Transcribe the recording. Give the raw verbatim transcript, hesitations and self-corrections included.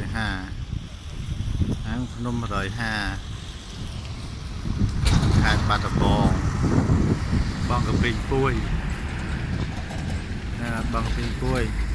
rồi ha hãng nôm rồi ha khai bát bò bong cà phê cùi bong cà phê cùi